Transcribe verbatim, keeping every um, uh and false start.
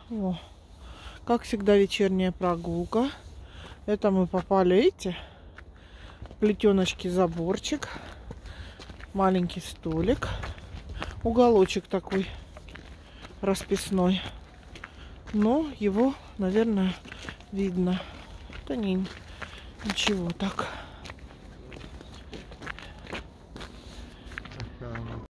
О, как всегда, вечерняя прогулка. Это мы попали, видите, плетеночки, заборчик, маленький столик, уголочек такой расписной. Но его, наверное, видно. Да не, ничего так.